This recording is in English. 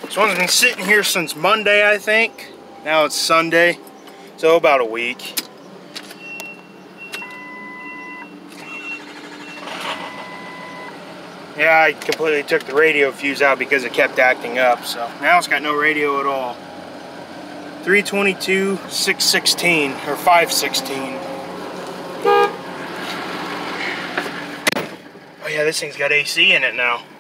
This one's been sitting here since Monday, I think. Now it's Sunday, so about a week. Yeah, I completely took the radio fuse out because it kept acting up, so now it's got no radio at all. 322 616 or 516. Oh yeah, this thing's got AC in it now.